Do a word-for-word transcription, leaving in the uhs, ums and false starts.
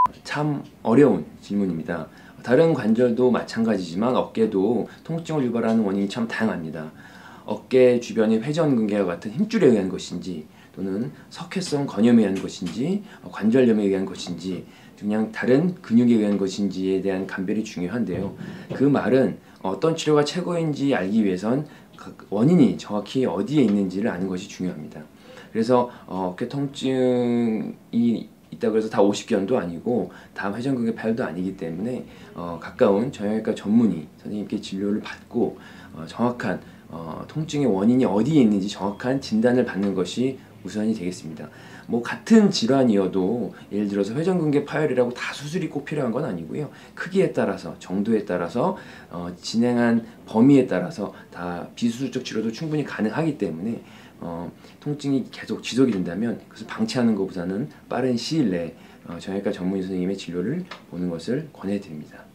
참 어려운 질문입니다. 다른 관절도 마찬가지지만 어깨도 통증을 유발하는 원인이 참 다양합니다. 어깨 주변의 회전근개와 같은 힘줄에 의한 것인지, 또는 석회성 건염에 의한 것인지, 관절염에 의한 것인지, 그냥 다른 근육에 의한 것인지에 대한 감별이 중요한데요. 그 말은 어떤 치료가 최고인지 알기 위해선 원인이 정확히 어디에 있는지를 아는 것이 중요합니다. 그래서 어깨 통증이 있다고 해서 다 오십견도 아니고 다 회전근개 파열도 아니기 때문에 어, 가까운 정형외과 전문의 선생님께 진료를 받고 어, 정확한 어, 통증의 원인이 어디에 있는지 정확한 진단을 받는 것이 우선이 되겠습니다. 뭐 같은 질환이어도 예를 들어서 회전근개 파열이라고 다 수술이 꼭 필요한 건 아니고요. 크기에 따라서, 정도에 따라서, 어, 진행한 범위에 따라서 다 비수술적 치료도 충분히 가능하기 때문에 어, 통증이 계속 지속이 된다면 그것을 방치하는 것보다는 빠른 시일 내에 어, 정형외과 전문의 선생님의 진료를 보는 것을 권해드립니다.